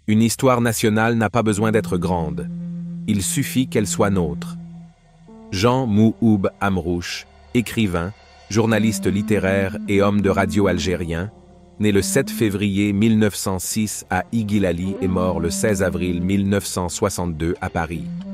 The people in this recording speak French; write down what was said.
Une histoire nationale n'a pas besoin d'être grande. Il suffit qu'elle soit nôtre. Jean Mouhoub Amrouche, écrivain, journaliste littéraire et homme de radio algérien, né le 7 février 1906 à Iguilali et mort le 16 avril 1962 à Paris.